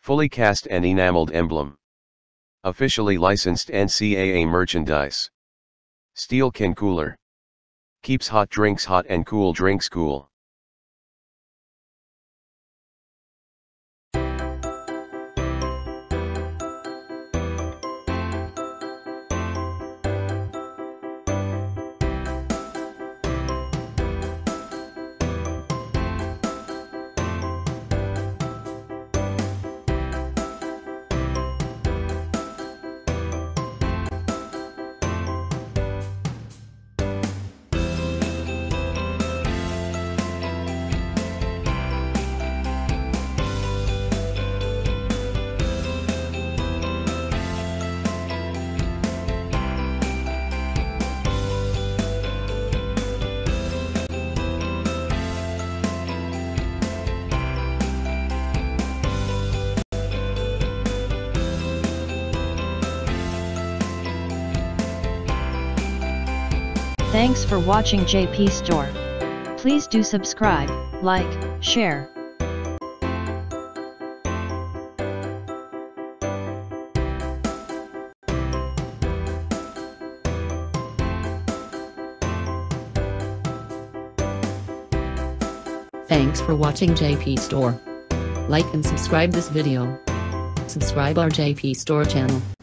Fully cast and enameled emblem. Officially licensed NCAA merchandise. Steel can cooler. Keeps hot drinks hot and cool drinks cool. Thanks for watching JP Store. Please do subscribe, like, share. Thanks for watching JP Store. Like and subscribe this video. Subscribe our JP Store channel.